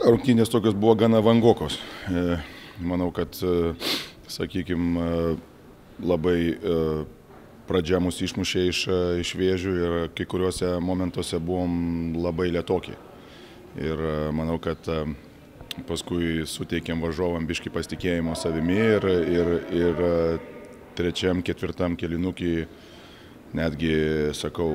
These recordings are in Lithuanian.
Rungtynės tokios buvo gana vangokos. Manau, kad, sakykime, labai pradžia mus išmušė iš vėžių ir kai kuriuose momentuose buvom labai lėtoki. Ir manau, kad paskui suteikėm varžovam biškį pasitikėjimo savimi ir trečiam, ketvirtam kėlinukį netgi, sakau,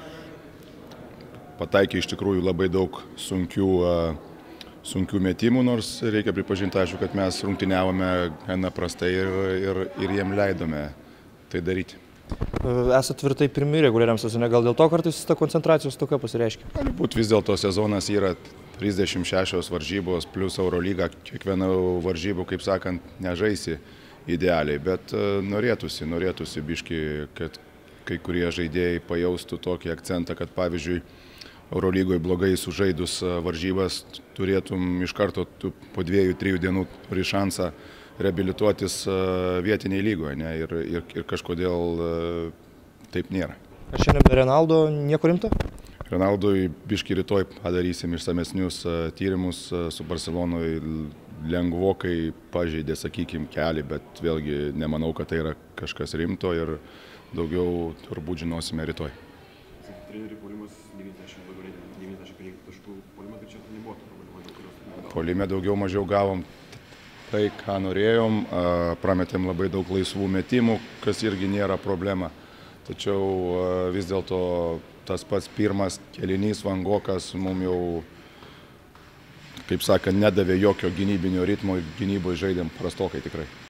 pataikė iš tikrųjų labai daug sunkių metimų, nors reikia pripažinti, aišku, kad mes rungtyniavome gana prastai ir jiem leidome tai daryti. Esate tvirtai pirmi reguliariam sezone, gal dėl to kartais ta koncentracijos stoka pasireiškia? Gali būti, vis dėlto sezonas yra 36 varžybos plus Eurolyga, kiekvienų varžybų, kaip sakant, nežaisi idealiai, bet norėtųsi biškį, kad kai kurie žaidėjai pajaustų tokį akcentą, kad pavyzdžiui Eurolygoje blogai sužaidus varžybas turėtum iš karto po 2-3 dienų turi šansą reabilituotis vietiniai lygoje, ne? Ir kažkodėl taip nėra. Ar šiandien be Renaldo nieko rimto? Renaldui biškį rytoj padarysim išsamesnius tyrimus, su Barcelonoj lengvokai pažeidė, sakykime, kelį, bet vėlgi nemanau, kad tai yra kažkas rimto ir daugiau turbūt žinosime rytoj. Trenerių puolimas 95 taškų puolime, tai čia nebuvo to problema. Puolime daugiau mažiau gavom tai, ką norėjom, prametėm labai daug laisvų metimų, kas irgi nėra problema. Tačiau vis dėlto tas pats pirmas kėlinys vangokas mums jau, kaip sakant, nedavė jokio gynybinio ritmo ir gynyboje žaidėm prastokai tikrai.